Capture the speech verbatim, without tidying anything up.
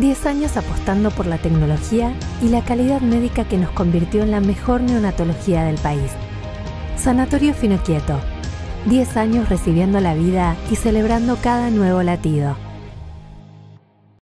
diez años apostando por la tecnología y la calidad médica que nos convirtió en la mejor neonatología del país. Sanatorio Finoquieto. diez años recibiendo la vida y celebrando cada nuevo latido.